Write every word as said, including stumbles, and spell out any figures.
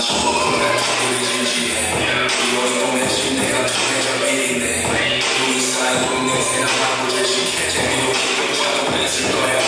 추억보다 우리 진지해 이월 동네 집 내가 통해져 비리네 우리 사이 돈 냄새가 나고 질식해 재미로 기분 찾아 뺐을 거야